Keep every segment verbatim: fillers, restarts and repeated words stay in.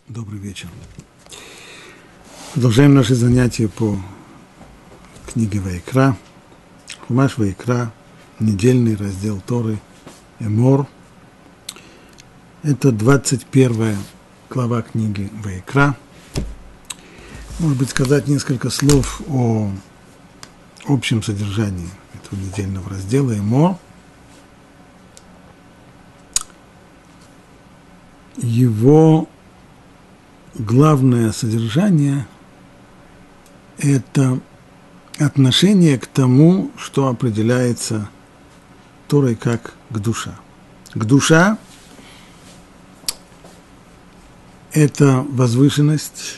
Добрый вечер. Продолжаем наши занятия по книге Ваикра. Хумаш Ваикра, недельный раздел Торы Эмор. Это двадцать первая глава книги Ваикра. Может быть, сказать несколько слов о общем содержании этого недельного раздела Эмор. Его главное содержание – это отношение к тому, что определяется Торой как к душа. К душа – это возвышенность,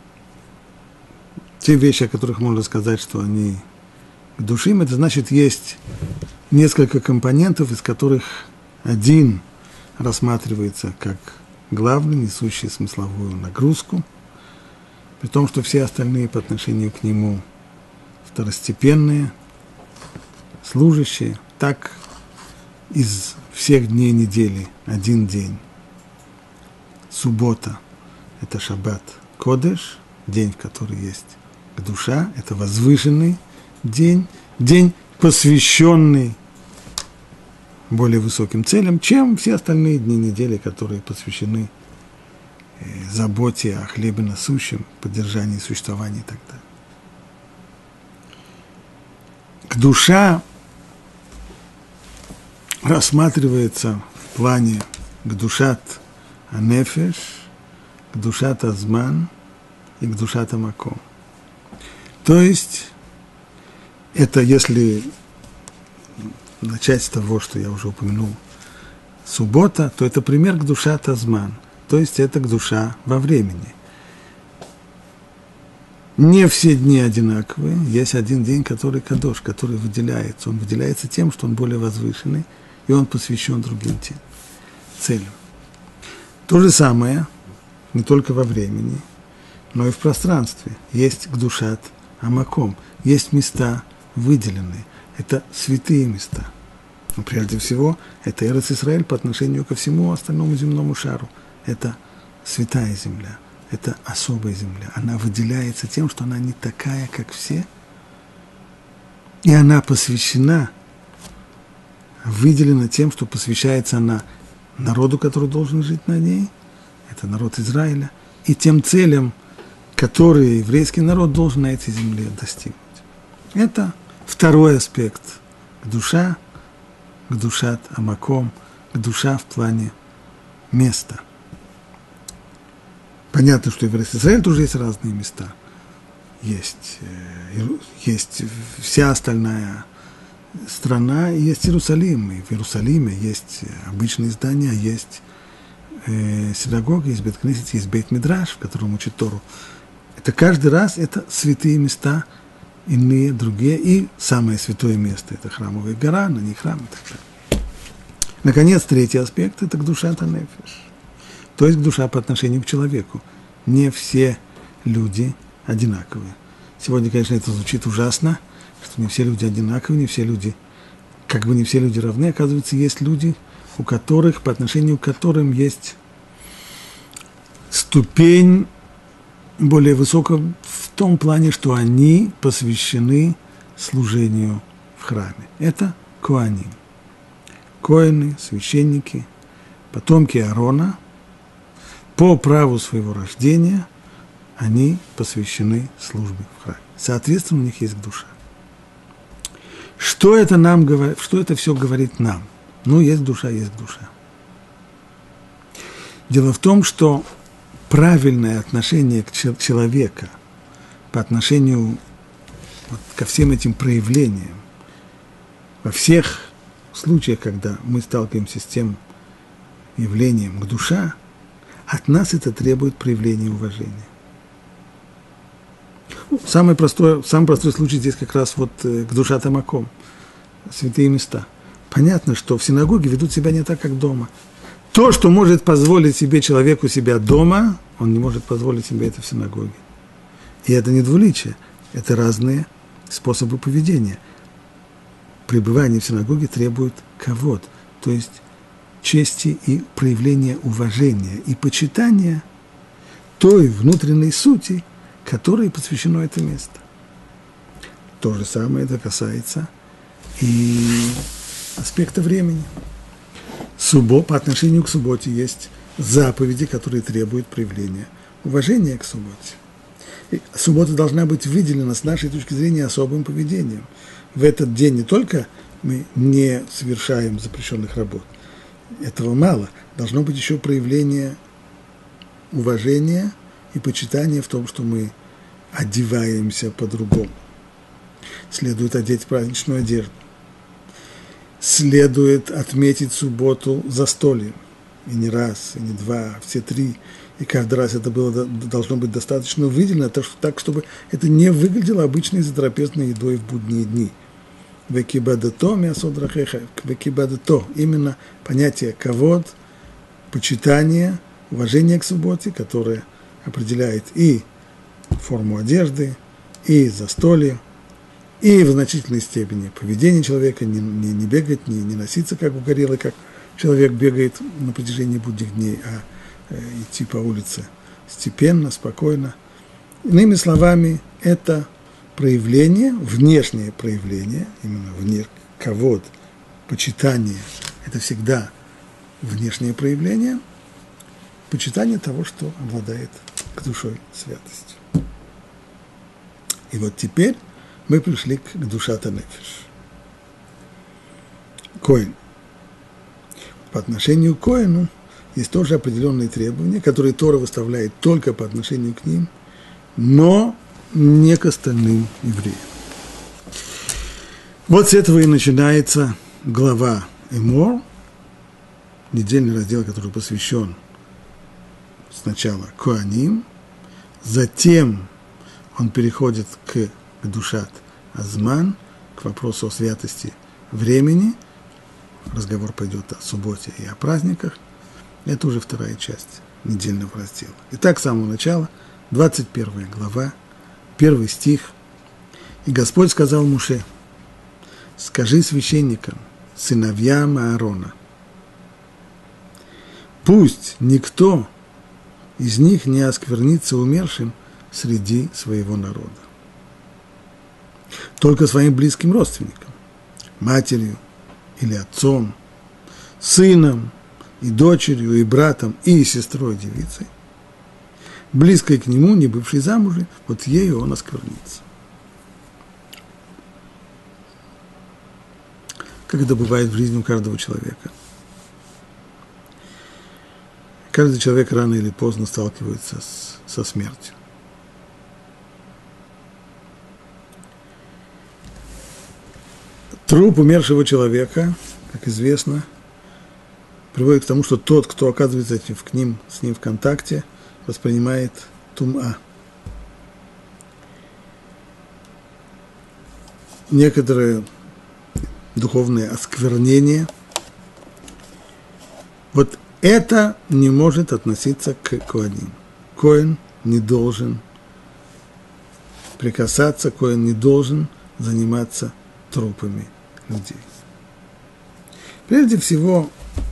те вещи, о которых можно сказать, что они к душим, это значит, есть несколько компонентов, из которых один рассматривается как главный, несущий смысловую нагрузку, при том, что все остальные по отношению к нему второстепенные, служащие. Так из всех дней недели один день, суббота – это шаббат кодеш, день, в который есть душа, это возвышенный день, день, посвященный более высоким целям, чем все остальные дни недели, которые посвящены э, заботе о хлебе насущем, поддержании существования и так далее. К душа рассматривается в плане к душат анефеш, к душат азман и к душат амаком. То есть, это если начать с того, что я уже упомянул, суббота, то это пример к душа тазман, то есть это к душа во времени. Не все дни одинаковые, есть один день, который кадош, который выделяется. Он выделяется тем, что он более возвышенный, и он посвящен другим целям. То же самое, не только во времени, но и в пространстве. Есть к душат амаком, есть места выделенные. Это святые места. Но прежде всего, это Эрец Исраэль по отношению ко всему остальному земному шару. Это святая земля, это особая земля. Она выделяется тем, что она не такая, как все, и она посвящена, выделена тем, что посвящается она народу, который должен жить на ней, это народ Израиля, и тем целям, которые еврейский народ должен на этой земле достигнуть. Это второй аспект – к душа, к душат амаком, к душа в плане места. Понятно, что и в Израиле тоже есть разные места. Есть, есть вся остальная страна, и есть Иерусалим. И в Иерусалиме есть обычные здания, есть э, синагога, есть бейт-кнесет, есть бейт-мидраш, в котором учат Тору. Это каждый раз это святые места, иные, другие, и самое святое место – это храмовая гора, на ней храм и так далее. Наконец, третий аспект – это к душа танефеш, то есть к душа по отношению к человеку. Не все люди одинаковые. Сегодня, конечно, это звучит ужасно, что не все люди одинаковые, не все люди, как бы не все люди равны. Оказывается, есть люди, у которых, по отношению к которым есть ступень более высокая в том плане, что они посвящены служению в храме. Это коаним. Коэны, священники, потомки Аарона, по праву своего рождения они посвящены службе в храме. Соответственно, у них есть душа. Что это нам говорит, что это все говорит нам? Ну, есть душа, есть душа. Дело в том, что правильное отношение к человека по отношению вот ко всем этим проявлениям, во всех случаях, когда мы сталкиваемся с тем явлением к душа, от нас это требует проявления уважения. Самый простой, самый простой случай здесь как раз вот к душа тамаком, святые места. Понятно, что в синагоге ведут себя не так, как дома. То, что может позволить себе человеку себя дома, он не может позволить себе это в синагоге. И это не двуличие, это разные способы поведения. Пребывание в синагоге требует кавод, то есть чести и проявления уважения и почитания той внутренней сути, которой посвящено это место. То же самое это касается и аспекта времени. Суббо, по отношению к субботе есть заповеди, которые требуют проявления уважения к субботе. И суббота должна быть выделена с нашей точки зрения особым поведением. В этот день не только мы не совершаем запрещенных работ, этого мало, должно быть еще проявление уважения и почитания в том, что мы одеваемся по-другому. Следует одеть праздничную одежду. Следует отметить субботу застольем. И не раз, и не два, а все три. И каждый раз это было, должно быть достаточно выделено, так, чтобы это не выглядело обычной затрапезной едой в будние дни. Векибадато мясодрахеха, векибадато, именно понятие кавод, почитание, уважение к субботе, которое определяет и форму одежды, и застолье, и в значительной степени поведение человека, не, не, не бегать, не, не носиться как угорелый, как человек бегает на протяжении будних дней, а э, идти по улице степенно, спокойно. Иными словами, это проявление, внешнее проявление, именно вне, кавод, почитание, это всегда внешнее проявление, почитание того, что обладает к душой святостью. И вот теперь мы пришли к душат а-нефеш. Коэн. По отношению к коэну есть тоже определенные требования, которые Тора выставляет только по отношению к ним, но не к остальным евреям. Вот с этого и начинается глава Эмор, недельный раздел, который посвящен сначала коаним, затем он переходит к, к душат азман, к вопросу о святости времени. Разговор пойдет о субботе и о праздниках. Это уже вторая часть недельного раздела. Итак, с самого начала, двадцать первая глава, первый стих. «И Господь сказал Муше: скажи священникам, сыновьям Аарона, пусть никто из них не осквернится умершим среди своего народа. Только своим близким родственникам, матерью или отцом, сыном и дочерью, и братом, и сестрой девицей, близкой к нему, не бывшей замужем, вот ею он осквернится». Как это бывает в жизни у каждого человека. Каждый человек рано или поздно сталкивается с, со смертью. Труп умершего человека, как известно, приводит к тому, что тот, кто оказывается к ним, с ним в контакте, воспринимает тума. Некоторые духовные осквернения. Вот это не может относиться к коаним. Коэн не должен прикасаться, коэн не должен заниматься трупами людей. Прежде всего,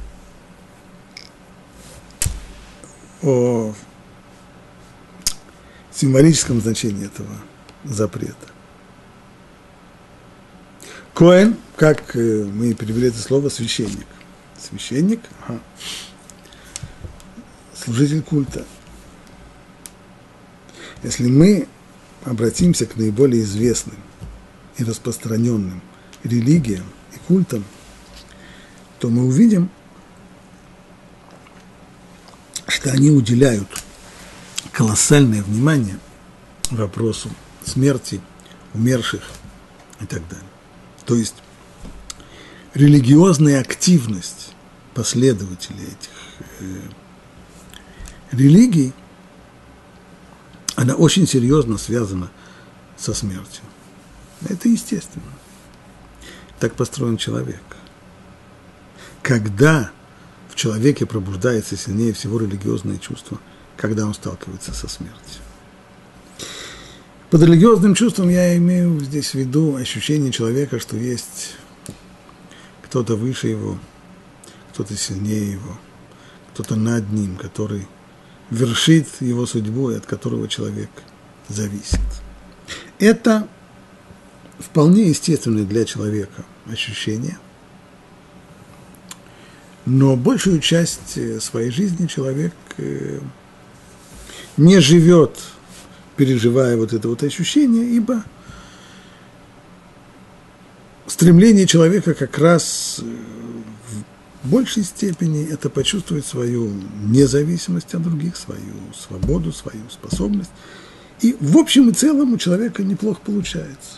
о символическом значении этого запрета. Коэн, как мы перевели это слово, священник. Священник, ага. Служитель культа. Если мы обратимся к наиболее известным и распространенным религиям и культам, то мы увидим, что они уделяют колоссальное внимание вопросу смерти, умерших и так далее. То есть религиозная активность последователей этих э, религий, она очень серьезно связана со смертью. Это естественно. Так построен человек. Когда в человеке пробуждается сильнее всего религиозное чувство, когда он сталкивается со смертью. Под религиозным чувством я имею здесь в виду ощущение человека, что есть кто-то выше его, кто-то сильнее его, кто-то над ним, который вершит его судьбу и от которого человек зависит. Это вполне естественное для человека ощущение, но большую часть своей жизни человек не живет, переживая вот это вот ощущение, ибо стремление человека как раз в большей степени это почувствовать свою независимость от других, свою свободу, свою способность. И в общем и целом у человека неплохо получается.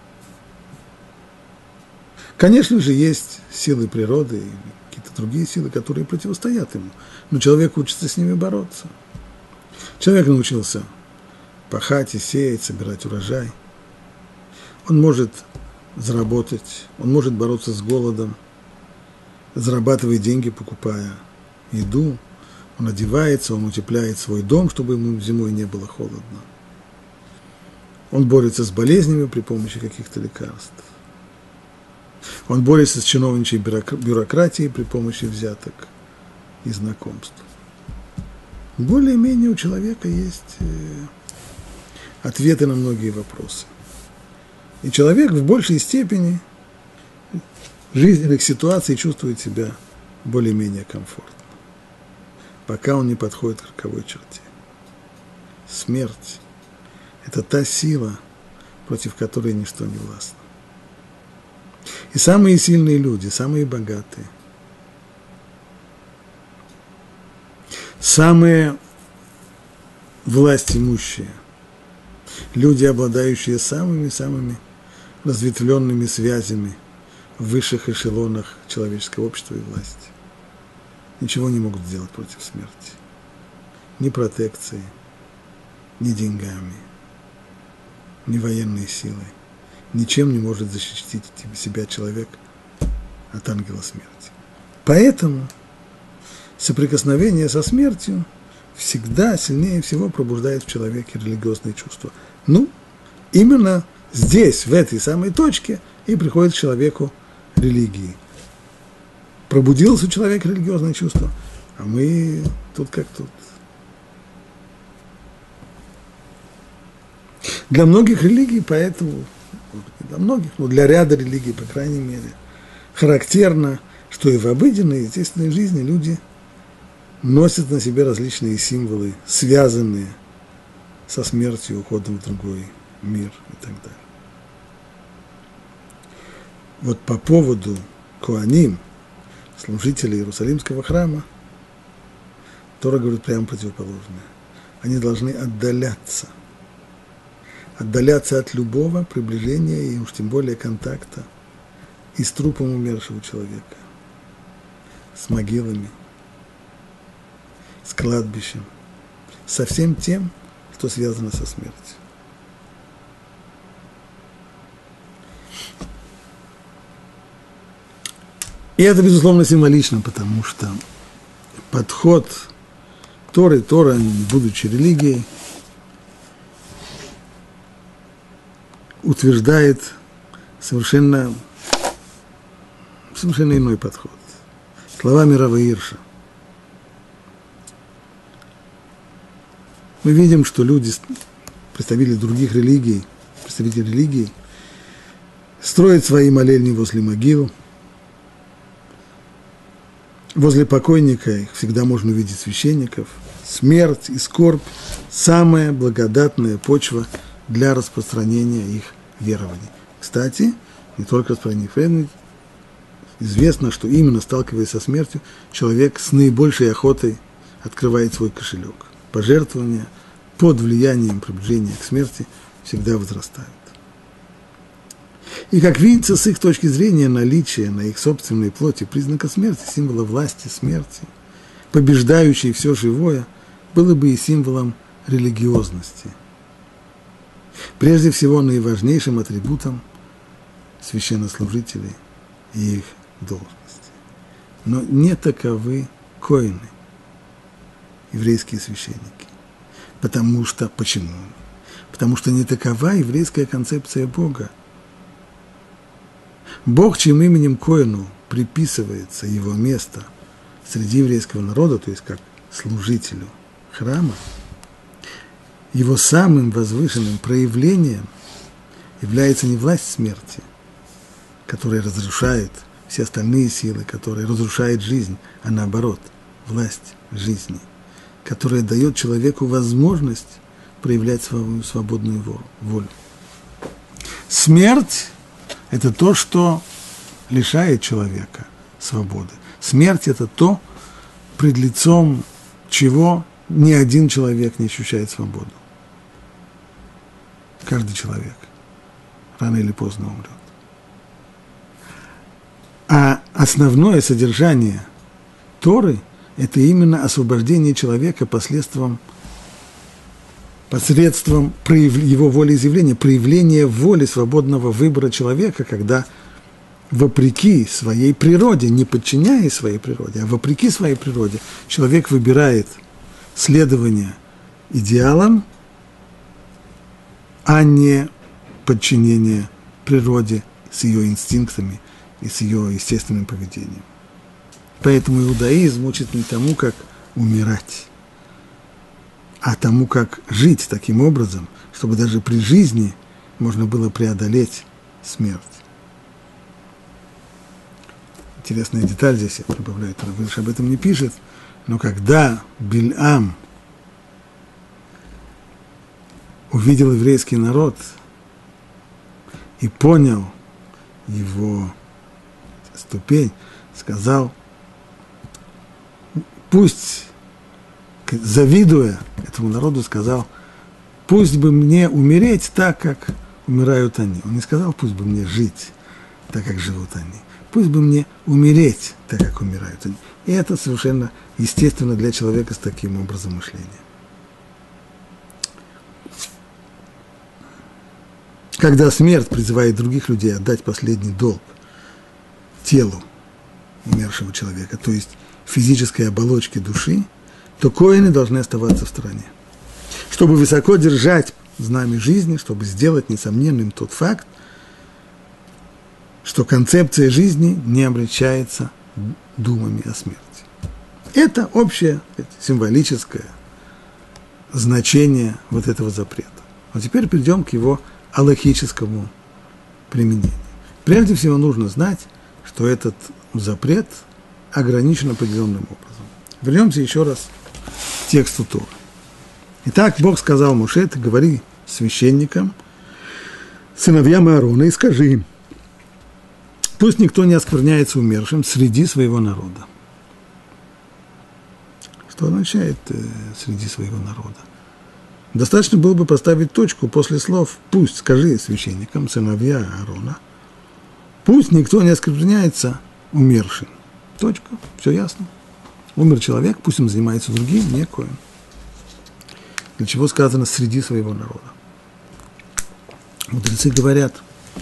Конечно же, есть силы природы и какие-то другие силы, которые противостоят ему, но человек учится с ними бороться. Человек научился пахать и сеять, собирать урожай. Он может заработать, он может бороться с голодом, зарабатывая деньги, покупая еду, он одевается, он утепляет свой дом, чтобы ему зимой не было холодно. Он борется с болезнями при помощи каких-то лекарств. Он борется с чиновничьей бюрократией при помощи взяток и знакомств. Более-менее у человека есть ответы на многие вопросы. И человек в большей степени жизненных ситуаций чувствует себя более-менее комфортно, пока он не подходит к роковой черте. Смерть – это та сила, против которой ничто не властно. И самые сильные люди, самые богатые, самые властимущие, люди, обладающие самыми-самыми разветвленными связями в высших эшелонах человеческого общества и власти, ничего не могут сделать против смерти. Ни протекцией, ни деньгами, ни военной силой. Ничем не может защитить себя человек от ангела смерти. Поэтому соприкосновение со смертью всегда сильнее всего пробуждает в человеке религиозные чувства. Ну, именно здесь, в этой самой точке, и приходит к человеку религии. Пробудилось у человека религиозное чувство, а мы тут как тут. Для многих религий, поэтому, не для многих, но для ряда религий, по крайней мере, характерно, что и в обыденной, естественной жизни люди носят на себе различные символы, связанные со смертью, уходом в другой мир и так далее. Вот по поводу коаним, служителей Иерусалимского храма, Тора говорит прямо противоположное. Они должны отдаляться. Отдаляться от любого приближения и уж тем более контакта и с трупом умершего человека, с могилами, с кладбищем, со всем тем, что связано со смертью. И это, безусловно, символично, потому что подход Торы, Тора, будучи религией, утверждает совершенно, совершенно иной подход. Словами Рава Ирша. Мы видим, что люди, представители других религий, представители религии, строят свои молельни возле могил. Возле покойника их всегда можно увидеть священников. Смерть и скорбь – самая благодатная почва для распространения их верований. Кстати, не только распространения их верований, известно, что именно сталкиваясь со смертью, человек с наибольшей охотой открывает свой кошелек. Пожертвования под влиянием приближения к смерти всегда возрастают. И, как видится, с их точки зрения, наличие на их собственной плоти признака смерти, символа власти смерти, побеждающей все живое, было бы и символом религиозности. Прежде всего, наиважнейшим атрибутом священнослужителей и их должности. Но не таковы коэны, еврейские священники. Потому что, почему? Потому что не такова еврейская концепция Бога. Бог, чьим именем коэну приписывается его место среди еврейского народа, то есть как служителю храма, его самым возвышенным проявлением является не власть смерти, которая разрушает все остальные силы, которая разрушает жизнь, а наоборот, власть жизни, которая дает человеку возможность проявлять свою свободную волю. Смерть – это то, что лишает человека свободы. Смерть – это то, пред лицом чего ни один человек не ощущает свободу. Каждый человек рано или поздно умрет. А основное содержание Торы – это именно освобождение человека посредством, посредством его волеизъявления, проявления воли свободного выбора человека, когда вопреки своей природе, не подчиняясь своей природе, а вопреки своей природе, человек выбирает следование идеалам, а не подчинение природе с ее инстинктами и с ее естественным поведением. Поэтому иудаизм учит не тому, как умирать, а тому, как жить таким образом, чтобы даже при жизни можно было преодолеть смерть. Интересная деталь здесь, я прибавляю, Равиш об этом не пишет, но когда Бильам увидел еврейский народ и понял его ступень, сказал, пусть, завидуя этому народу, сказал, пусть бы мне умереть так, как умирают они. Он не сказал, пусть бы мне жить так, как живут они. Пусть бы мне умереть так, как умирают они. И это совершенно естественно для человека с таким образом мышления. Когда смерть призывает других людей отдать последний долг телу умершего человека, то есть физической оболочке души, то коэны должны оставаться в стороне. Чтобы высоко держать знамя жизни, чтобы сделать несомненным тот факт, что концепция жизни не обличается думами о смерти. Это общее, это символическое значение вот этого запрета. А теперь перейдем к его алахическому применению. Прежде всего нужно знать, что этот запрет ограничен определенным образом. Вернемся еще раз к тексту Торы. Итак, Бог сказал Моше, ты говори священникам, сыновьям Аарона, и скажи им, пусть никто не оскверняется умершим среди своего народа. Что означает э, среди своего народа? Достаточно было бы поставить точку после слов «пусть, скажи священникам, сыновья Аарона, пусть никто не оскверняется умершим». Точка, все ясно. Умер человек, пусть он занимается другим, не коэн. Для чего сказано «среди своего народа». Мудрецы говорят,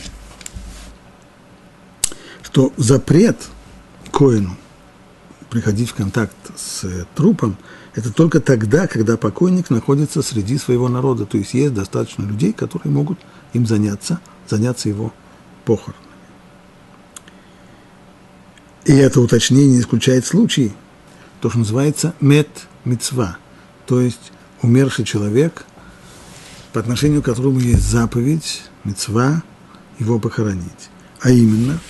что запрет коэну приходить в контакт с трупом – это только тогда, когда покойник находится среди своего народа, то есть есть достаточно людей, которые могут им заняться, заняться его похоронами. И это уточнение исключает случай, то, что называется мет-мицва, то есть умерший человек, по отношению к которому есть заповедь, мицва, его похоронить. А именно,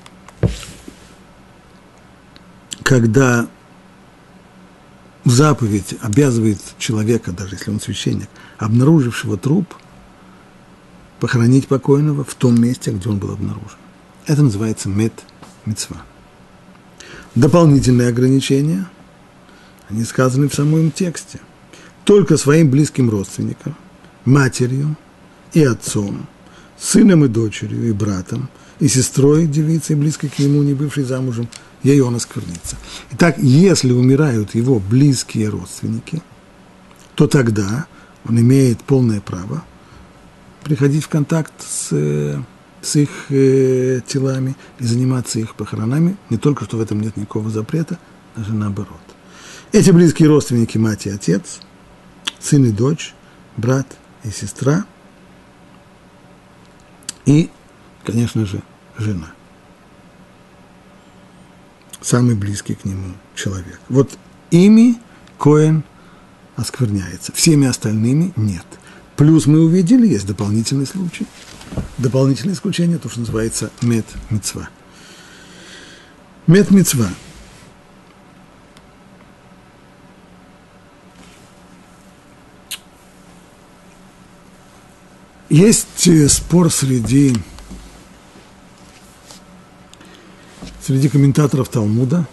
когда заповедь обязывает человека, даже если он священник, обнаружившего труп, похоронить покойного в том месте, где он был обнаружен. Это называется мет-мицва. Дополнительные ограничения, они сказаны в самом тексте. Только своим близким родственникам, матерью и отцом, сыном и дочерью, и братом, и сестрой девицей, близкой к нему, не бывшей замужем, ей он осквернится. Итак, если умирают его близкие родственники, то тогда он имеет полное право приходить в контакт с, с их э, телами и заниматься их похоронами. Не только что в этом нет никакого запрета, даже наоборот. Эти близкие родственники, мать и отец, сын и дочь, брат и сестра, и, конечно же, жена. Самый близкий к нему человек. Вот ими коэн оскверняется. Всеми остальными нет. Плюс мы увидели, есть дополнительный случай. Дополнительное исключение, то, что называется мет-мицва. Мет-мицва. Есть спор среди, среди комментаторов Талмуда,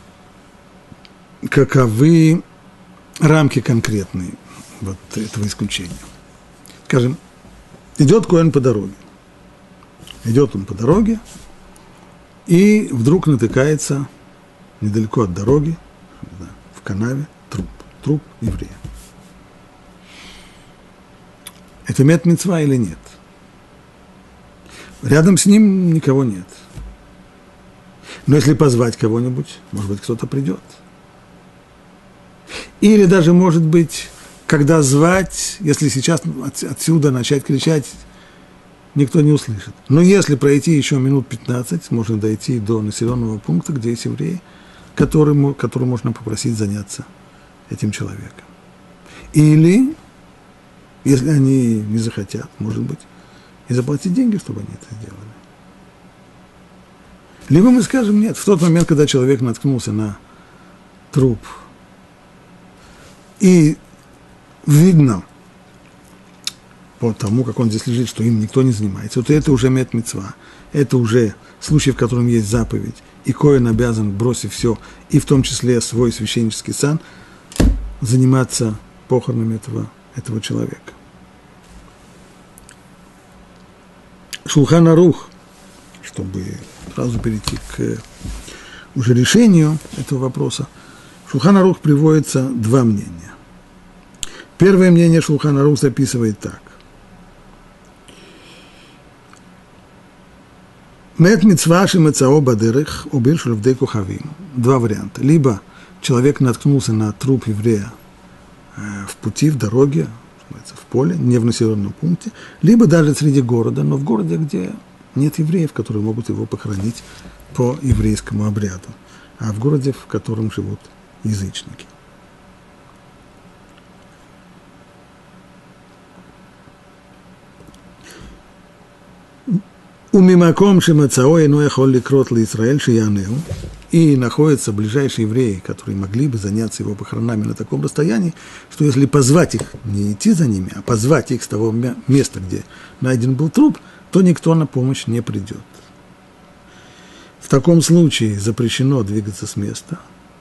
каковы рамки конкретные вот этого исключения. Скажем, идет коэн по дороге. Идет он по дороге, и вдруг натыкается недалеко от дороги, в канаве, труп, труп еврея. Это мет-мицва или нет? Рядом с ним никого нет. Но если позвать кого-нибудь, может быть, кто-то придет. Или даже, может быть, когда звать, если сейчас отсюда начать кричать, никто не услышит. Но если пройти еще минут пятнадцать, можно дойти до населенного пункта, где есть евреи, которому, которому можно попросить заняться этим человеком. Или, если они не захотят, может быть, и заплатить деньги, чтобы они это сделали. Либо мы скажем, нет, в тот момент, когда человек наткнулся на труп, и видно по тому, как он здесь лежит, что им никто не занимается, вот это уже мет-мицва, это уже случай, в котором есть заповедь, и коэн обязан, бросив все, и в том числе свой священнический сан, заниматься похоронами этого, этого человека. Шулхан Арух, чтобы сразу перейти к уже решению этого вопроса, в Шулхан Арух приводится два мнения. Первое мнение Шулхан Арух записывает так. Мет мицва шемецао бадерых убил шульвдей кухавим. Два варианта. Либо человек наткнулся на труп еврея в пути, в дороге, в поле, не в населенном пункте, либо даже среди города, но в городе, где нет евреев, которые могут его похоронить по еврейскому обряду, а в городе, в котором живут язычники. Умимаком шемацао ино яхол ликрот лиисраэль шиянеу, и находятся ближайшие евреи, которые могли бы заняться его похоронами на таком расстоянии, что если позвать их, не идти за ними, а позвать их с того места, где найден был труп, то никто на помощь не придет. В таком случае запрещено двигаться с места.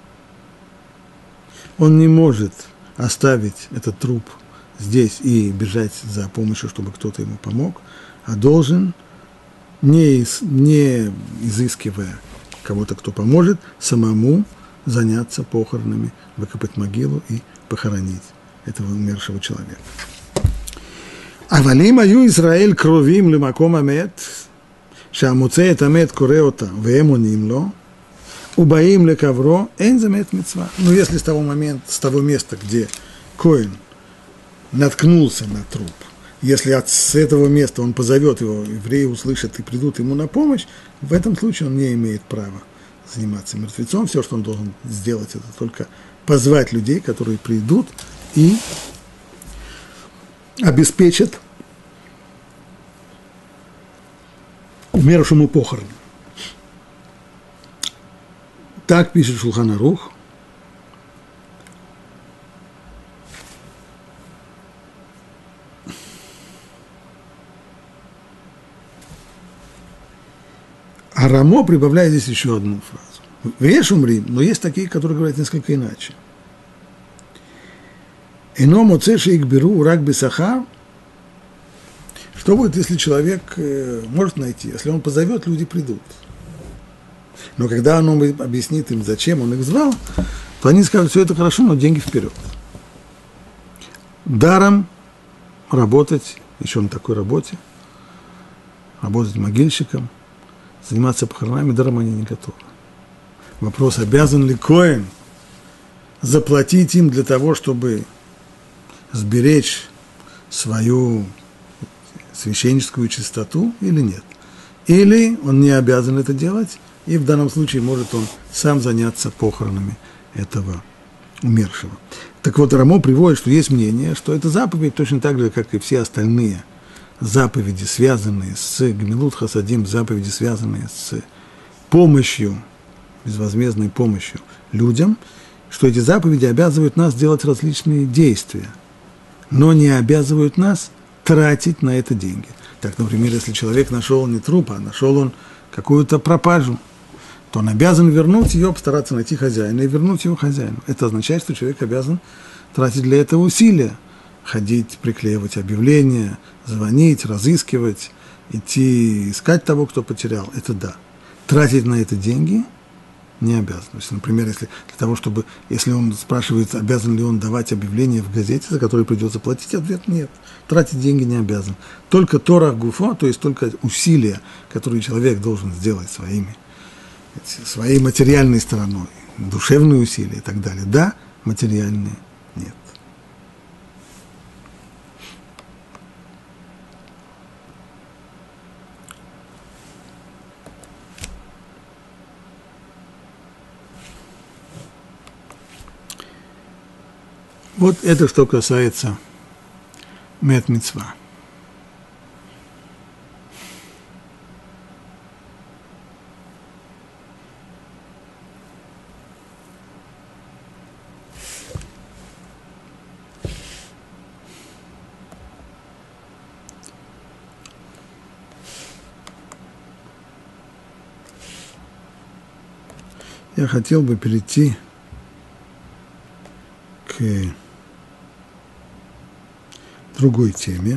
Он не может оставить этот труп здесь и бежать за помощью, чтобы кто-то ему помог, а должен, не, не изыскивая кого-то, кто поможет, самому заняться похоронами, выкопать могилу и похоронить этого умершего человека. Авалим аю Исраэль кровим лимаком амет, шамуце et амет кореота веэмоним ло, убаим лекавро эн замет мицва. Но если с того момента, с того места, где коэн наткнулся на труп, если от, с этого места он позовет его, евреи услышат и придут ему на помощь, в этом случае он не имеет права заниматься мертвецом. Все, что он должен сделать, это только позвать людей, которые придут и обеспечат умершему похороны. Так пишет Шулхан Арух. А Рамо прибавляет здесь еще одну фразу. Веш умри, но есть такие, которые говорят несколько иначе. Эно моцеши их беру рак бесахар. Что будет, если человек может найти? Если он позовет, люди придут. Но когда он объяснит им, зачем он их звал, то они скажут, все это хорошо, но деньги вперед. Даром работать, еще на такой работе, работать могильщиком, заниматься похоронами, даром они не готовы. Вопрос, обязан ли коэн заплатить им для того, чтобы сберечь свою священническую чистоту или нет. Или он не обязан это делать, и в данном случае может он сам заняться похоронами этого умершего. Так вот, Рамо приводит, что есть мнение, что эта заповедь точно так же, как и все остальные заповеди, связанные с Гмилут Хасадим, заповеди, связанные с помощью, безвозмездной помощью людям, что эти заповеди обязывают нас делать различные действия, но не обязывают нас тратить на это деньги. Так, например, если человек нашел не труп, а нашел он какую-то пропажу, то он обязан вернуть ее, постараться найти хозяина и вернуть его хозяину. Это означает, что человек обязан тратить для этого усилия, ходить, приклеивать объявления, звонить, разыскивать, идти искать того, кто потерял. Это да. Тратить на это деньги не обязан. То есть, например, если для того, чтобы, если он спрашивает, обязан ли он давать объявление в газете, за которое придется платить, ответ нет. Тратить деньги не обязан. Только торах гуфо, то есть только усилия, которые человек должен сделать своими, своей материальной стороной, душевные усилия и так далее. Да, материальные нет. Вот это что касается мет мицва. Я хотел бы перейти к другой теме,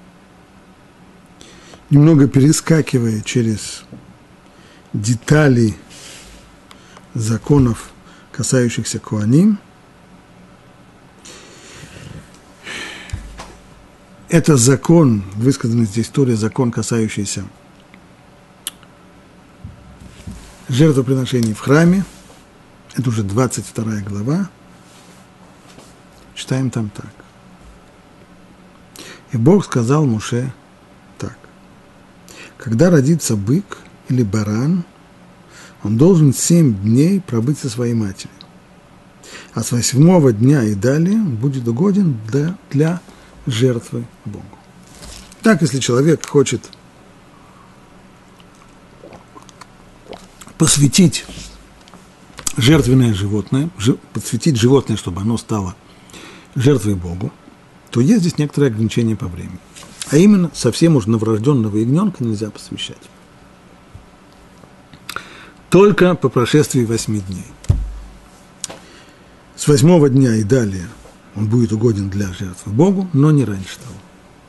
немного перескакивая через детали законов, касающихся коаним. Это закон, высказанный здесь в Торе, закон, касающийся жертвоприношений в храме. Это уже двадцать вторая глава. Читаем там так. И Бог сказал Моше так. Когда родится бык или баран, он должен семь дней пробыть со своей матерью. А с восьмого дня и далее будет угоден для, для жертвы Богу. Так, если человек хочет посвятить жертвенное животное, посвятить животное, чтобы оно стало жертвой Богу, то есть здесь некоторые ограничения по времени. А именно, совсем уж новорожденного ягненка нельзя посвящать. Только по прошествии восьми дней. С восьмого дня и далее он будет угоден для жертвы Богу, но не раньше того.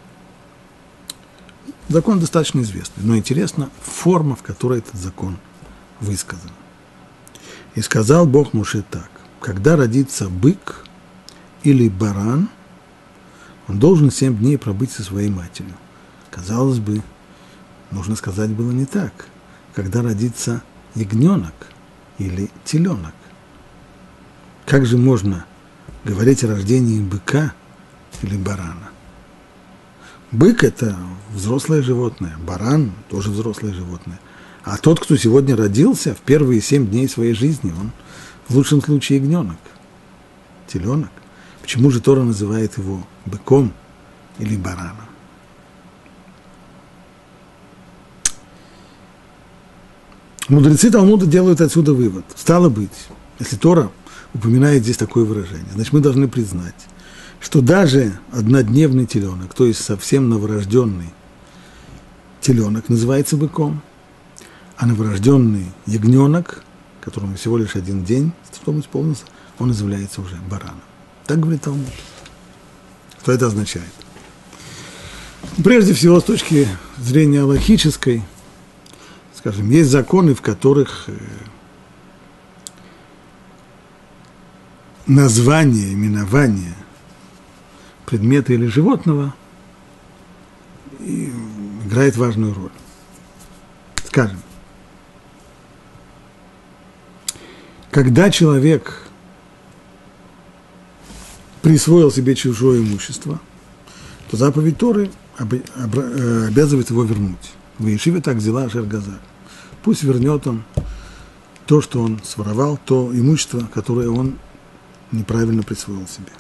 Закон достаточно известный, но интересна форма, в которой этот закон высказан. И сказал Бог Моше так: когда родится бык или баран, он должен семь дней пробыть со своей матерью. Казалось бы, нужно сказать было не так. Когда родится ягненок или теленок. Как же можно говорить о рождении быка или барана? Бык – это взрослое животное, баран – тоже взрослое животное. А тот, кто сегодня родился, в первые семь дней своей жизни, он в лучшем случае ягненок, теленок. Почему же Тора называет его быком или бараном? Мудрецы Талмуда делают отсюда вывод. Стало быть, если Тора упоминает здесь такое выражение, значит, мы должны признать, что даже однодневный теленок, то есть совсем новорожденный теленок, называется быком, а новорожденный ягненок, которому всего лишь один день, чтобы исполнился, он является уже бараном. Так говорит Талмуд. Что это означает? Прежде всего, с точки зрения алахической, скажем, есть законы, в которых название, именование предмета или животного играет важную роль. Скажем, когда человек присвоил себе чужое имущество, то заповедь Торы обязывает его вернуть. В Ешиве так взяла Ашер Газаль. Пусть вернет он то, что он своровал, то имущество, которое он неправильно присвоил себе.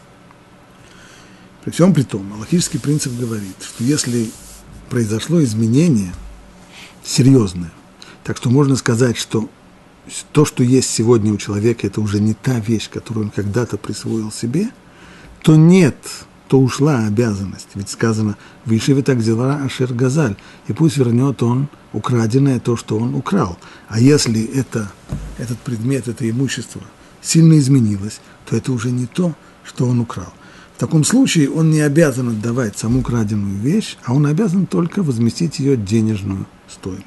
При всем при том, алахический принцип говорит, что если произошло изменение серьезное, так что можно сказать, что то, что есть сегодня у человека, это уже не та вещь, которую он когда-то присвоил себе, то нет, то ушла обязанность. Ведь сказано, «Вишиве так взяла Ашер Газаль», и пусть вернет он украденное то, что он украл. А если это, этот предмет, это имущество сильно изменилось, то это уже не то, что он украл. В таком случае он не обязан отдавать саму краденую вещь, а он обязан только возместить ее денежную стоимость.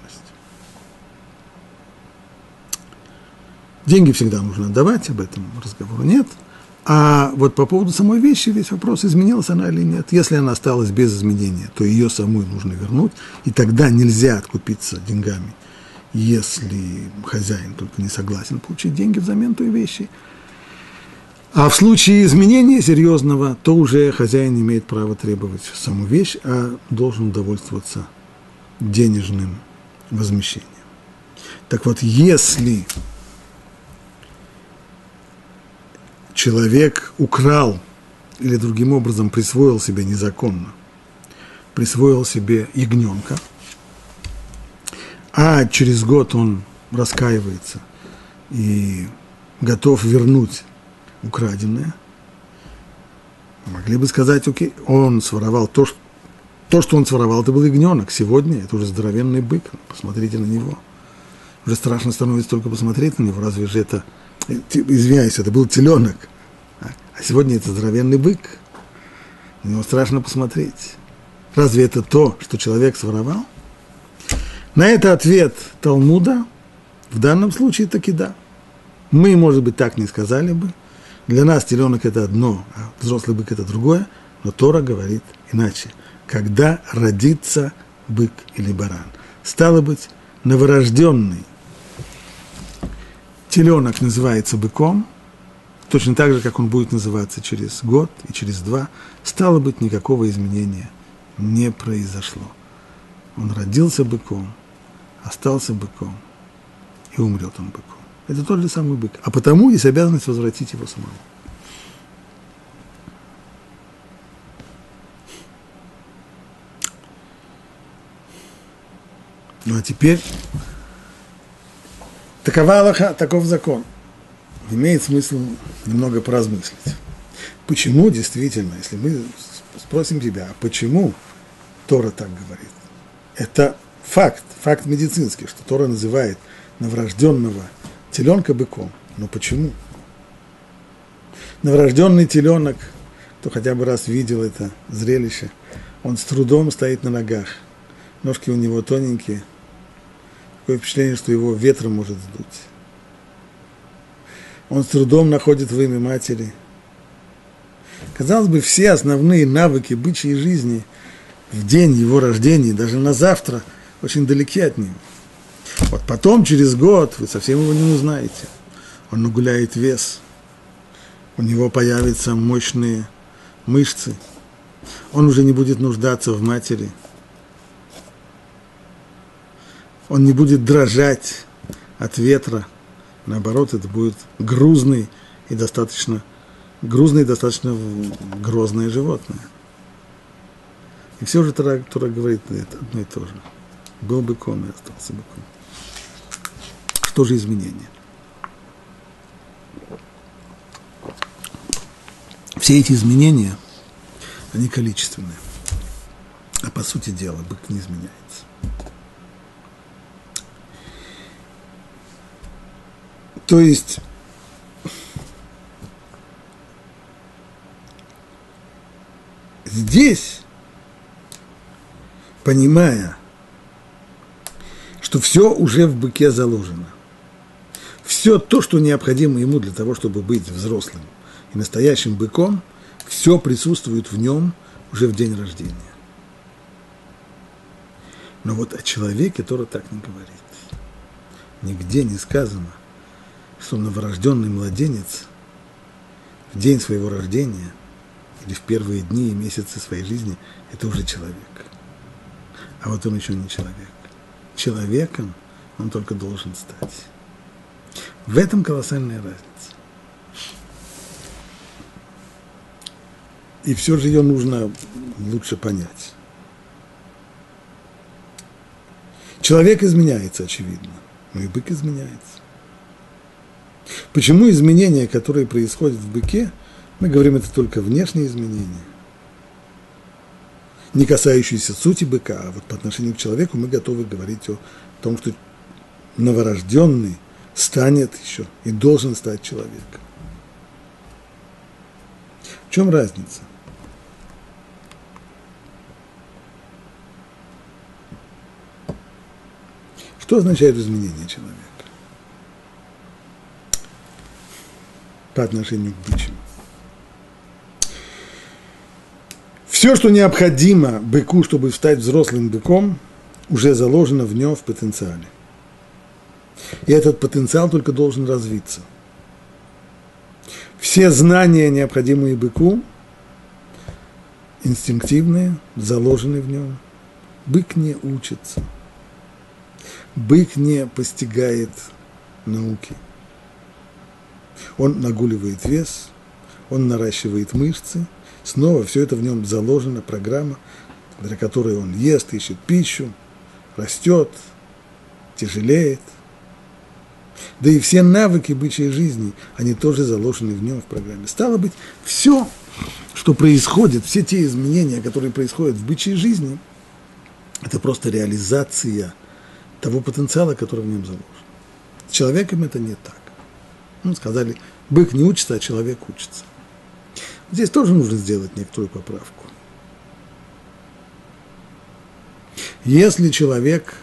Деньги всегда нужно отдавать, об этом разговора нет. А вот по поводу самой вещи весь вопрос, изменилась она или нет. Если она осталась без изменения, то ее самой нужно вернуть, и тогда нельзя откупиться деньгами, если хозяин только не согласен получить деньги взамен той вещи. А в случае изменения серьезного, то уже хозяин имеет право требовать саму вещь, а должен довольствоваться денежным возмещением. Так вот, если человек украл или другим образом присвоил себе незаконно, присвоил себе ягненка, а через год он раскаивается и готов вернуть украденное, могли бы сказать, окей, он своровал то, что, то, что он своровал, это был ягненок, сегодня это уже здоровенный бык, посмотрите на него. Уже страшно становится только посмотреть на него, разве же это, извиняюсь, это был теленок, а сегодня это здоровенный бык, на него страшно посмотреть. Разве это то, что человек своровал? На это ответ Талмуда, в данном случае таки да. Мы, может быть, так не сказали бы. Для нас теленок – это одно, а взрослый бык – это другое, но Тора говорит иначе. Когда родится бык или баран. Стало быть, новорожденный теленок называется быком, точно так же, как он будет называться через год и через два. Стало быть, никакого изменения не произошло. Он родился быком, остался быком, и умрет он быком. Это тот же самый бык. А потому есть обязанность возвратить его самому. Ну а теперь, такова Алаха, таков закон. Имеет смысл немного поразмыслить. Почему действительно, если мы спросим тебя, почему Тора так говорит? Это факт, факт медицинский, что Тора называет новорожденного теленка быком. Но почему? Новорожденный теленок, кто хотя бы раз видел это зрелище, он с трудом стоит на ногах. Ножки у него тоненькие. Такое впечатление, что его ветром может сдуть. Он с трудом находит вымя матери. Казалось бы, все основные навыки бычьей жизни в день его рождения, даже на завтра, очень далеки от него. Вот потом, через год, вы совсем его не узнаете. Он нагуляет вес, у него появятся мощные мышцы, он уже не будет нуждаться в матери, он не будет дрожать от ветра, наоборот, это будет грузный и достаточно, грузное и достаточно грозное животное. И все же Тора, Тора говорит это одно и то же. Был быком и остался быком. Что же изменения? Все эти изменения, они количественные. А по сути дела, бык не изменяется. То есть, здесь, понимая, что все уже в быке заложено, все то, что необходимо ему для того, чтобы быть взрослым и настоящим быком, все присутствует в нем уже в день рождения. Но вот о человеке Тора так не говорит. Нигде не сказано, что новорожденный младенец в день своего рождения или в первые дни и месяцы своей жизни – это уже человек. А вот он еще не человек. Человеком он только должен стать. В этом колоссальная разница. и все же ее нужно лучше понять. Человек изменяется, очевидно, но и бык изменяется. Почему изменения, которые происходят в быке, мы говорим, это только внешние изменения, не касающиеся сути быка, а вот по отношению к человеку мы готовы говорить о том, что новорожденный станет еще и должен стать человеком. В чем разница? Что означает изменение человека по отношению к бычьему? Все, что необходимо быку, чтобы стать взрослым быком, уже заложено в нем в потенциале. И этот потенциал только должен развиться. Все знания, необходимые быку, инстинктивные, заложены в нем. Бык не учится. Бык не постигает науки. Он нагуливает вес, он наращивает мышцы. Снова все это в нем заложена программа, для которой он ест, ищет пищу, растет, тяжелеет. Да и все навыки бычьей жизни, они тоже заложены в нем в программе. Стало быть, все, что происходит, все те изменения, которые происходят в бычьей жизни, это просто реализация того потенциала, который в нем заложен. С человеком это не так. Ну, сказали, бык не учится, а человек учится. Здесь тоже нужно сделать некоторую поправку. Если человек,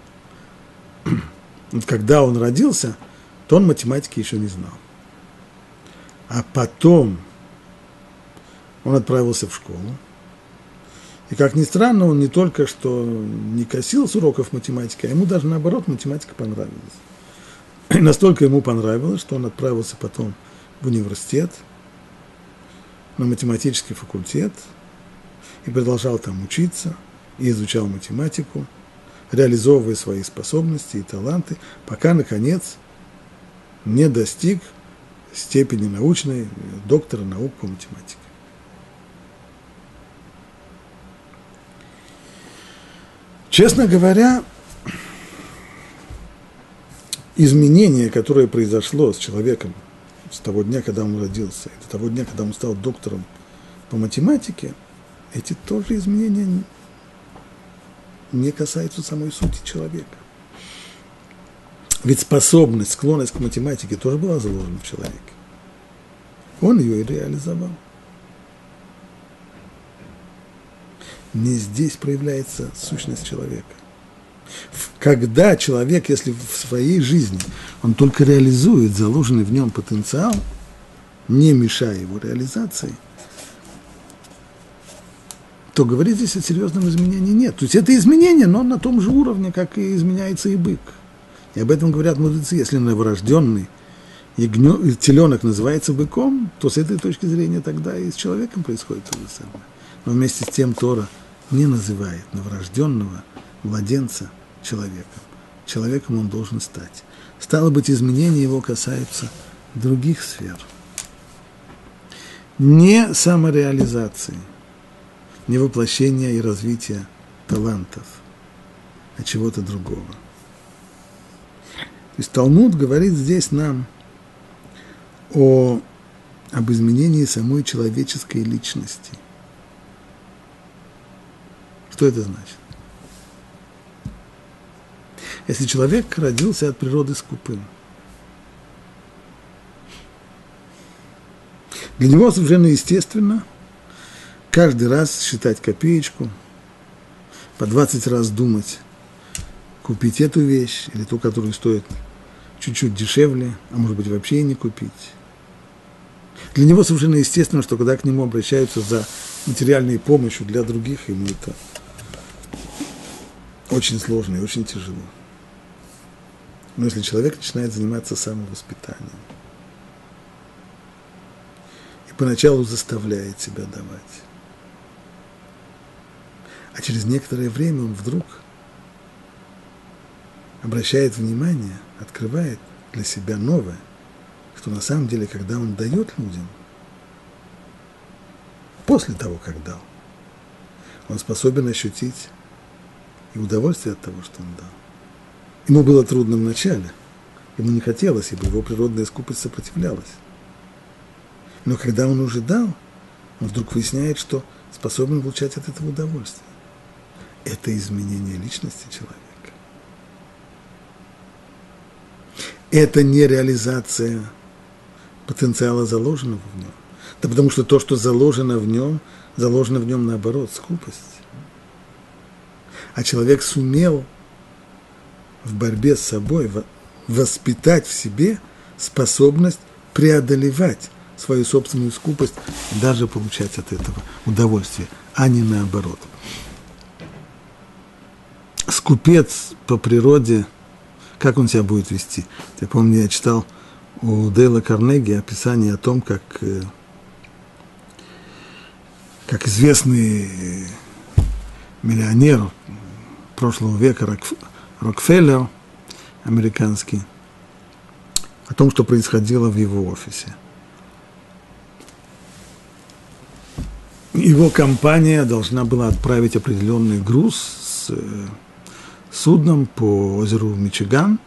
когда он родился, то он математики еще не знал. А потом он отправился в школу. И, как ни странно, он не только что не косил с уроков математики, а ему даже наоборот математика понравилась. И настолько ему понравилось, что он отправился потом в университет, на математический факультет, и продолжал там учиться, и изучал математику, реализовывая свои способности и таланты, пока, наконец, не достиг степени научной доктора наук по математике. Честно говоря, изменение, которое произошло с человеком с того дня, когда он родился, и до того дня, когда он стал доктором по математике, эти тоже изменения не касаются самой сути человека. Ведь способность, склонность к математике тоже была заложена в человеке. Он ее и реализовал. Не здесь проявляется сущность человека. Когда человек, если в своей жизни он только реализует заложенный в нем потенциал, не мешая его реализации, то говорить здесь о серьезном изменении нет. То есть это изменение, но на том же уровне, как и изменяется и бык. И об этом говорят мудрецы. Если новорожденный ягнё, теленок называется быком, то с этой точки зрения тогда и с человеком происходит то же самое. Но вместе с тем Тора не называет новорожденного младенца человеком. Человеком он должен стать. Стало быть, изменения его касаются других сфер. Не самореализации, не воплощения и развития талантов, а чего-то другого. То есть Талмуд говорит здесь нам о, об изменении самой человеческой личности. Что это значит? Если человек родился от природы скупым, для него совершенно естественно каждый раз считать копеечку, по двадцать раз думать, купить эту вещь или ту, которая стоит чуть-чуть дешевле, а может быть вообще и не купить. Для него совершенно естественно, что когда к нему обращаются за материальной помощью для других, ему это очень сложно и очень тяжело. Но если человек начинает заниматься самовоспитанием и поначалу заставляет себя давать, а через некоторое время он вдруг обращает внимание, открывает для себя новое, что на самом деле, когда он дает людям, после того, как дал, он способен ощутить и удовольствие от того, что он дал. Ему было трудно вначале, ему не хотелось, ибо его природная скупость сопротивлялась. Но когда он уже дал, он вдруг выясняет, что способен получать от этого удовольствие. Это изменение личности человека. Это не реализация потенциала, заложенного в нем. Да потому что то, что заложено в нем, заложено в нем наоборот, скупость. А человек сумел в борьбе с собой воспитать в себе способность преодолевать свою собственную скупость и даже получать от этого удовольствие, а не наоборот. Скупец по природе, как он себя будет вести? Я помню, я читал у Дейла Карнеги описание о том, как, как известный миллионер прошлого века Рок, Рокфеллер, американский, о том, что происходило в его офисе. Его компания должна была отправить определенный груз с судном по озеру Мичиган,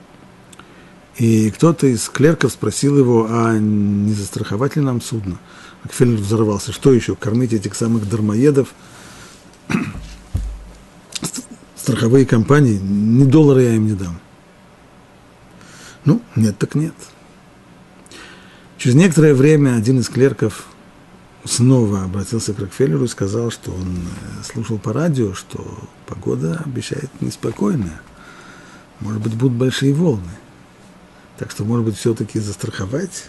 и кто-то из клерков спросил его, а не застраховать ли нам судно? Рокфеллер взорвался, что еще, кормить этих самых дармоедов? Страховые компании, ни доллара я им не дам. Ну, нет так нет. Через некоторое время один из клерков снова обратился к Рокфеллеру и сказал, что он слушал по радио, что погода обещает неспокойная. Может быть, будут большие волны. Так что, может быть, все-таки застраховать.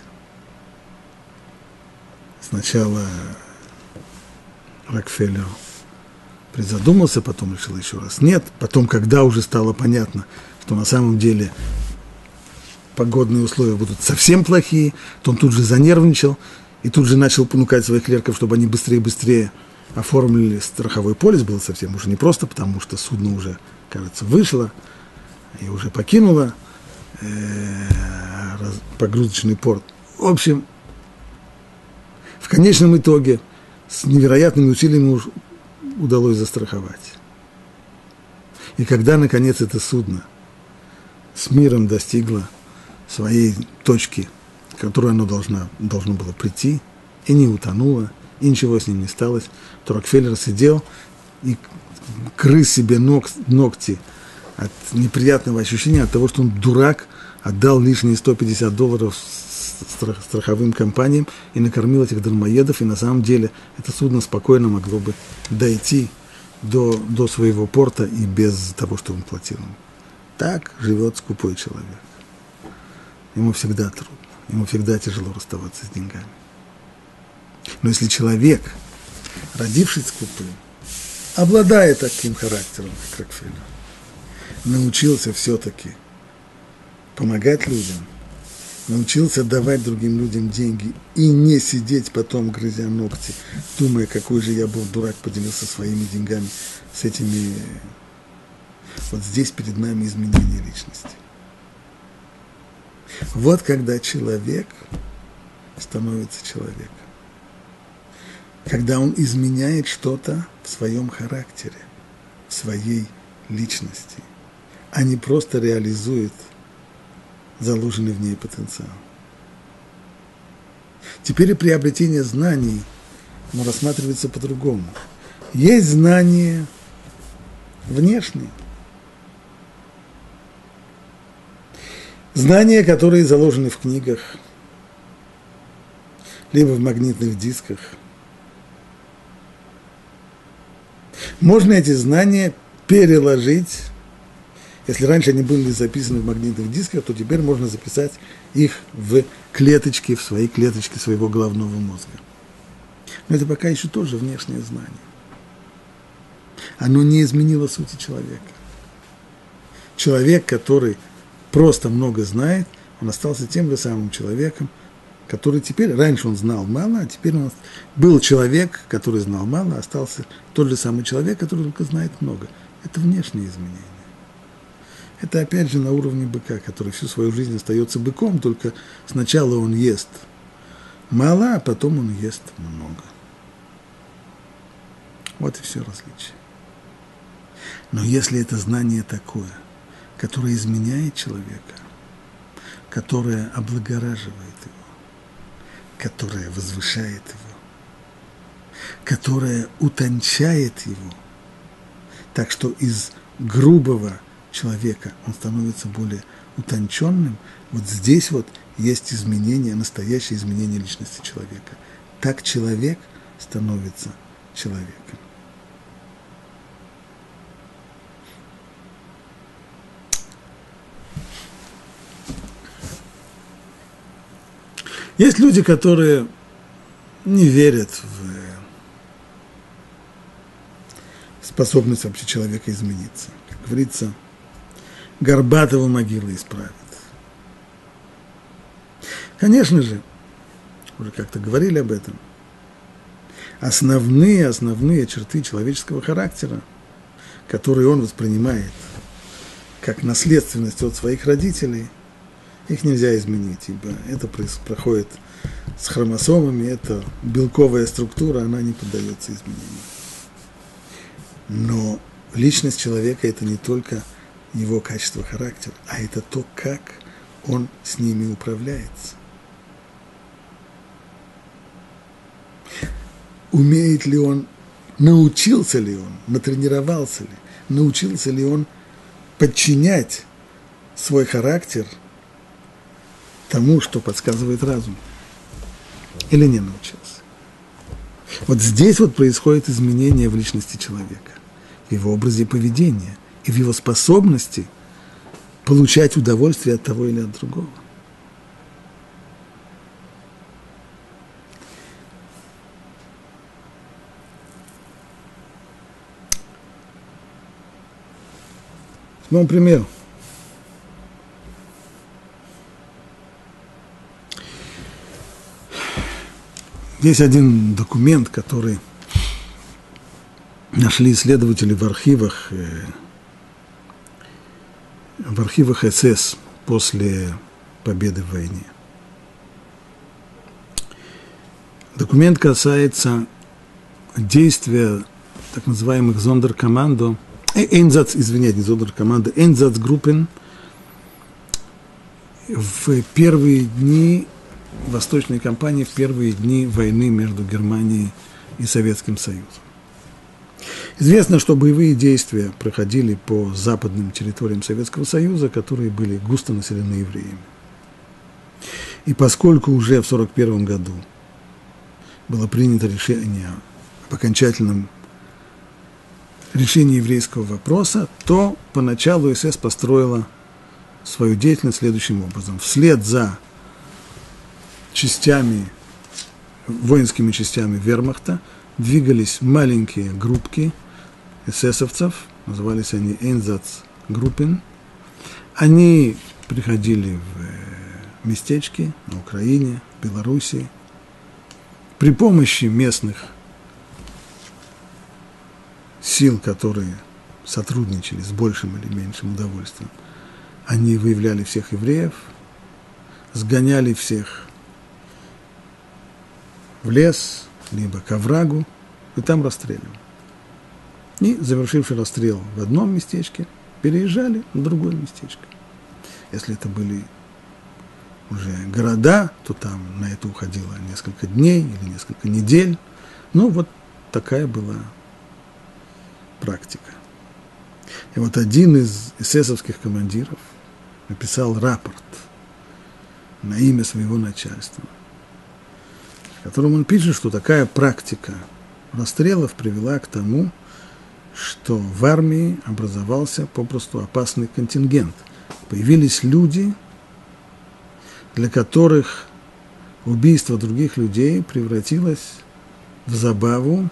Сначала Рокфеллер призадумался, потом решил еще раз нет. Потом, когда уже стало понятно, что на самом деле погодные условия будут совсем плохие, то он тут же занервничал и тут же начал понукать своих клерков, чтобы они быстрее и быстрее оформили страховой полис. Было совсем уже непросто, потому что судно уже, кажется, вышло и уже покинуло э, погрузочный порт. В общем, в конечном итоге с невероятными усилиями удалось застраховать. И когда, наконец, это судно с миром достигло своей точки, к которой оно должно, должно было прийти, и не утонуло, и ничего с ним не сталось, то Рокфеллер сидел и грыз себе ног, ногти от неприятного ощущения, от того, что он дурак, отдал лишние сто пятьдесят долларов страх, страховым компаниям и накормил этих дармоедов, и на самом деле это судно спокойно могло бы дойти до, до своего порта и без того, что он платил ему. Так живет скупой человек. Ему всегда трудно, ему всегда тяжело расставаться с деньгами. Но если человек, родившись скупым, обладая таким характером, как Рокфеллер, научился все-таки помогать людям, научился давать другим людям деньги и не сидеть потом, грызя ногти, думая, какой же я был дурак, поделился своими деньгами с этими. Вот здесь перед нами изменение личности. Вот когда человек становится человеком. Когда он изменяет что-то в своем характере, в своей личности, а не просто реализует заложенный в ней потенциал. Теперь и приобретение знаний, оно рассматривается по-другому. Есть знания внешние. Знания, которые заложены в книгах, либо в магнитных дисках. Можно эти знания переложить. Если раньше они были записаны в магнитных дисках, то теперь можно записать их в клеточки, в свои клеточки своего головного мозга. Но это пока еще тоже внешнее знание. Оно не изменило сути человека. Человек, который просто много знает, он остался тем же самым человеком, который теперь, раньше он знал мало, а теперь он был человек, который знал мало, остался тот же самый человек, который только знает много. Это внешние изменения. Это опять же на уровне быка, который всю свою жизнь остается быком, только сначала он ест мало, а потом он ест много. Вот и все различие. Но если это знание такое, которое изменяет человека, которое облагораживает его, которое возвышает его, которое утончает его, так что из грубого человека он становится более утонченным, вот здесь вот есть изменение, настоящее изменение личности человека. Так человек становится человеком. Есть люди, которые не верят в способность вообще человека измениться. Как говорится, Горбатова могила исправит. Конечно же, уже как-то говорили об этом, основные, основные черты человеческого характера, которые он воспринимает как наследственность от своих родителей, их нельзя изменить, ибо это происходит с хромосомами, это белковая структура, она не поддается изменению. Но личность человека – это не только его качество характера, а это то, как он с ними управляется. Умеет ли он, научился ли он, натренировался ли, научился ли он подчинять свой характер тому, что подсказывает разум, или не научился. Вот здесь вот происходит изменение в личности человека, в его образе поведения и в его способности получать удовольствие от того или от другого. Возьмем пример. Есть один документ, который нашли исследователи в архивах, в архивах эс эс после победы в войне. Документ касается действия так называемых зондеркомандо, Эйнзац, извиняйте, не зондеркомандо, Эйнзацгруппен в первые дни Восточной кампании, в первые дни войны между Германией и Советским Союзом. Известно, что боевые действия проходили по западным территориям Советского Союза, которые были густо населены евреями. И поскольку уже в сорок первом году было принято решение об окончательном решении еврейского вопроса, то поначалу эс эс построила свою деятельность следующим образом. Вслед за частями, воинскими частями вермахта двигались маленькие группки эсэсовцев, назывались они Эйнзацгруппен. Они приходили в местечки на Украине, в Белоруссии. При помощи местных сил, которые сотрудничали с большим или меньшим удовольствием, они выявляли всех евреев, сгоняли всех в лес, либо к оврагу, и там расстреливали. И, завершивший расстрел в одном местечке, переезжали в другое местечко. Если это были уже города, то там на это уходило несколько дней или несколько недель. Ну, вот такая была практика. И вот один из эсэсовских командиров написал рапорт на имя своего начальства, в котором он пишет, что такая практика расстрелов привела к тому, что в армии образовался попросту опасный контингент. Появились люди, для которых убийство других людей превратилось в забаву.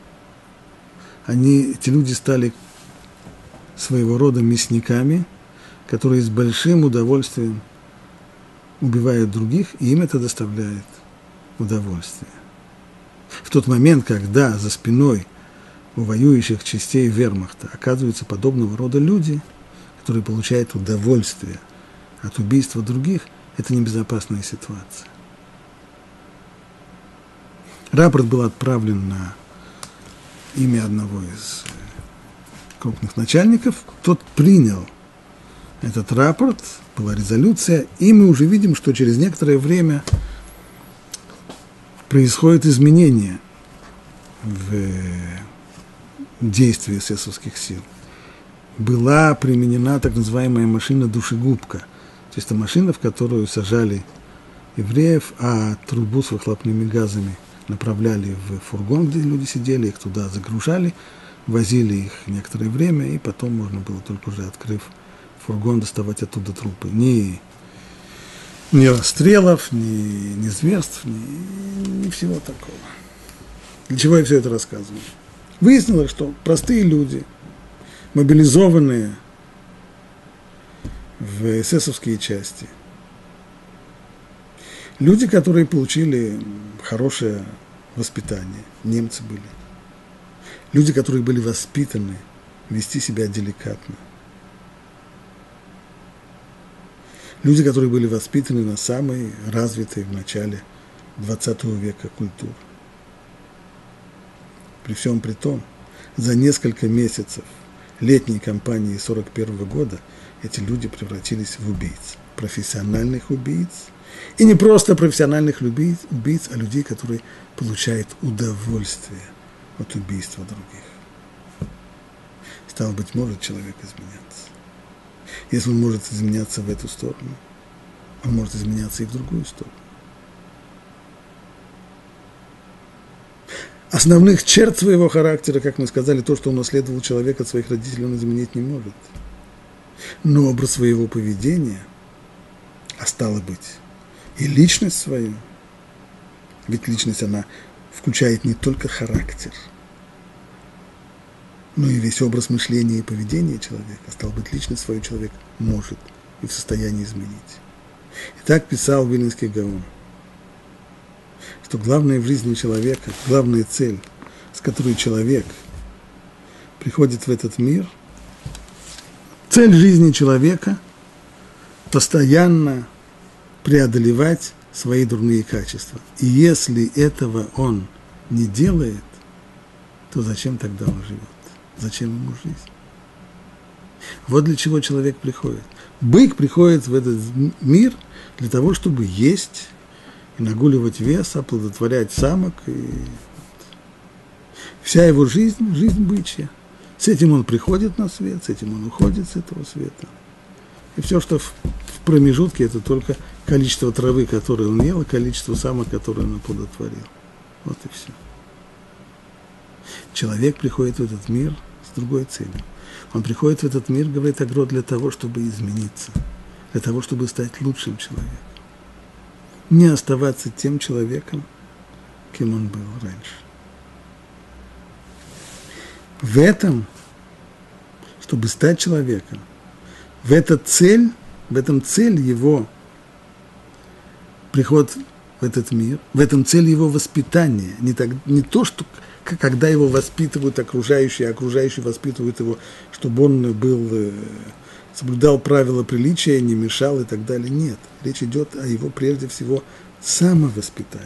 Они, эти люди стали своего рода мясниками, которые с большим удовольствием убивают других, и им это доставляет удовольствие. В тот момент, когда за спиной у воюющих частей вермахта оказываются подобного рода люди, которые получают удовольствие от убийства других, это небезопасная ситуация. Рапорт был отправлен на имя одного из крупных начальников, тот принял этот рапорт, была резолюция, и мы уже видим, что через некоторое время происходит изменение в действии эсэсовских сил. Была применена так называемая машина-душегубка, то есть это машина, в которую сажали евреев, а трубу с выхлопными газами направляли в фургон, где люди сидели, их туда загружали, возили их некоторое время, и потом можно было, только уже открыв фургон, доставать оттуда трупы. Ни, ни расстрелов, ни, ни зверств, ни, ни всего такого. Для чего я все это рассказываю? Выяснилось, что простые люди, мобилизованные в эсэсовские части, люди, которые получили хорошее воспитание, немцы были, люди, которые были воспитаны вести себя деликатно, люди, которые были воспитаны на самой развитой в начале двадцатого века культуре. При всем при том, за несколько месяцев летней кампании сорок первого года эти люди превратились в убийц, профессиональных убийц, и не просто профессиональных убийц, убийц, а людей, которые получают удовольствие от убийства других. Стало быть, может человек изменяться. Если он может изменяться в эту сторону, он может изменяться и в другую сторону. Основных черт своего характера, как мы сказали, то, что он унаследовал человек от своих родителей, он изменить не может. Но образ своего поведения, а стало быть, и личность свою, ведь личность, она включает не только характер, но и весь образ мышления и поведения человека, а стало быть, личность свою человек может и в состоянии изменить. И так писал Вилнинский Гаон, что главное в жизни человека, главная цель, с которой человек приходит в этот мир, цель жизни человека – постоянно преодолевать свои дурные качества. И если этого он не делает, то зачем тогда он живет? Зачем ему жизнь? Вот для чего человек приходит. Бык приходит в этот мир для того, чтобы есть, и нагуливать вес, оплодотворять самок. И вся его жизнь – жизнь бычья. С этим он приходит на свет, с этим он уходит с этого света. И все, что в, в промежутке, это только количество травы, которую он ел, и количество самок, которые он оплодотворил. Вот и все. Человек приходит в этот мир с другой целью. Он приходит в этот мир, говорит Агро, для того, чтобы измениться, для того, чтобы стать лучшим человеком. Не оставаться тем человеком, кем он был раньше. В этом, чтобы стать человеком, в эта цель, в этом цель его приход в этот мир, в этом цель его воспитания. Не, так, не то, что когда его воспитывают окружающие, а окружающие воспитывают его, чтобы он был, соблюдал правила приличия, не мешал и так далее. Нет, речь идет о его прежде всего самовоспитании.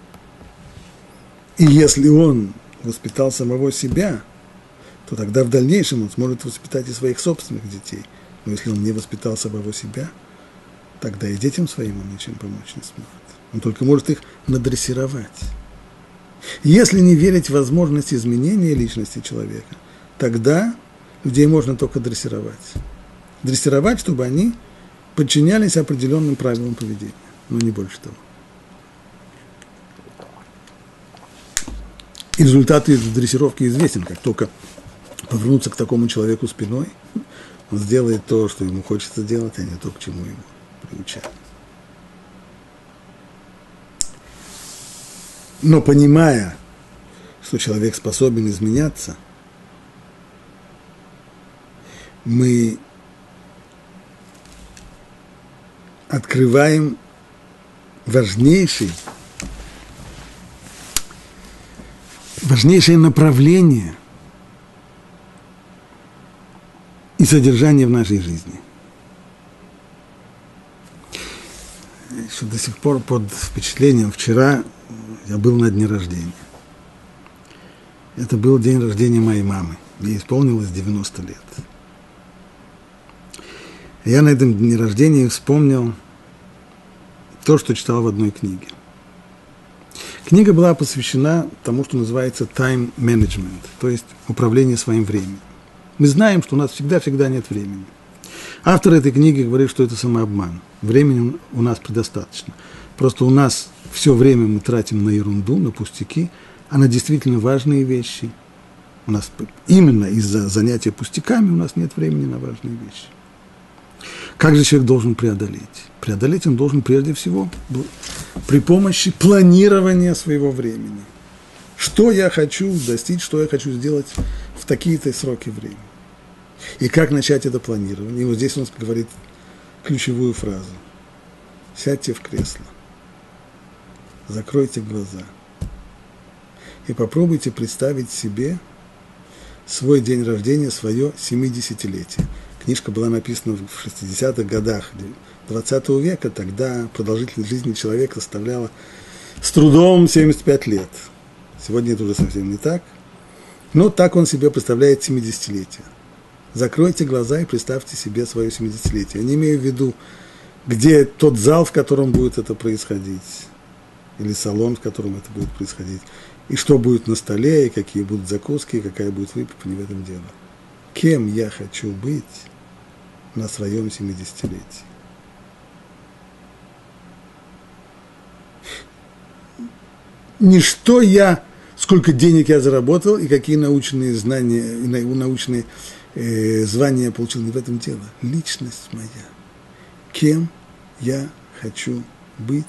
И если он воспитал самого себя, то тогда в дальнейшем он сможет воспитать и своих собственных детей. Но если он не воспитал самого себя, тогда и детям своим он ничем помочь не сможет. Он только может их надрессировать. Если не верить в возможность изменения личности человека, тогда людей можно только дрессировать. Дрессировать, чтобы они подчинялись определенным правилам поведения, но не больше того. И результат этой дрессировки известен. Как только повернуться к такому человеку спиной, он сделает то, что ему хочется делать, а не то, к чему его приучают. Но понимая, что человек способен изменяться, мы открываем важнейший, важнейшее направление и содержание в нашей жизни. Еще до сих пор под впечатлением вчера я был на дне рождения. Это был день рождения моей мамы. Ей исполнилось девяносто лет. Я на этом дне рождения вспомнил то, что читал в одной книге. Книга была посвящена тому, что называется time management, то есть управление своим временем. Мы знаем, что у нас всегда-всегда нет времени. Автор этой книги говорит, что это самообман. Времени у нас предостаточно. Просто у нас все время мы тратим на ерунду, на пустяки, а на действительно важные вещи. У нас именно из-за занятия пустяками у нас нет времени на важные вещи. Как же человек должен преодолеть? Преодолеть он должен прежде всего при помощи планирования своего времени. Что я хочу достичь, что я хочу сделать в такие-то сроки времени. И как начать это планирование? И вот здесь он говорит ключевую фразу. Сядьте в кресло, закройте глаза и попробуйте представить себе свой день рождения, свое семидесятилетие. Книжка была написана в шестидесятых годах двадцатого века, тогда продолжительность жизни человека составляла с трудом семьдесят пять лет. Сегодня это уже совсем не так, но так он себе представляет семидесятилетие. Закройте глаза и представьте себе свое семидесятилетие. Я не имею в виду, где тот зал, в котором будет это происходить, или салон, в котором это будет происходить, и что будет на столе, и какие будут закуски, и какая будет выпивка, не в этом дело. Кем я хочу быть на своем семидесятилетии? Не что я, сколько денег я заработал, и какие научные знания, научные э, звания я получил, не в этом дело. Личность моя. Кем я хочу быть?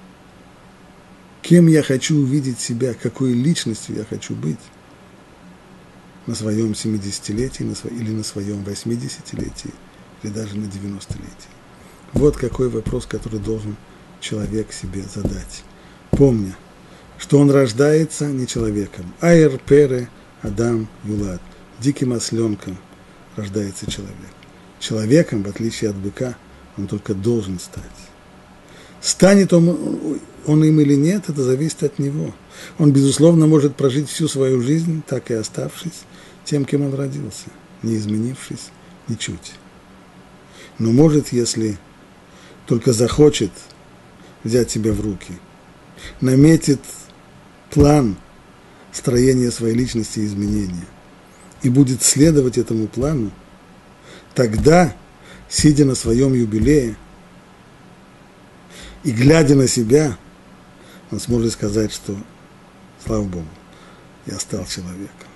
Кем я хочу увидеть себя, какой личностью я хочу быть на своем семидесятилетии на сво... или на своем восьмидесятилетии, или даже на девяностолетии. Вот какой вопрос, который должен человек себе задать. Помня, что он рождается не человеком. Айр пере Адам Юлад. Диким осленком рождается человек. Человеком, в отличие от быка, он только должен стать. Станет он, он им или нет, это зависит от него. Он, безусловно, может прожить всю свою жизнь, так и оставшись тем, кем он родился, не изменившись ничуть. Но может, если только захочет взять себя в руки, наметит план строения своей личности и изменения, и будет следовать этому плану, тогда, сидя на своем юбилее и глядя на себя, он сможет сказать, что, слава Богу, я стал человеком.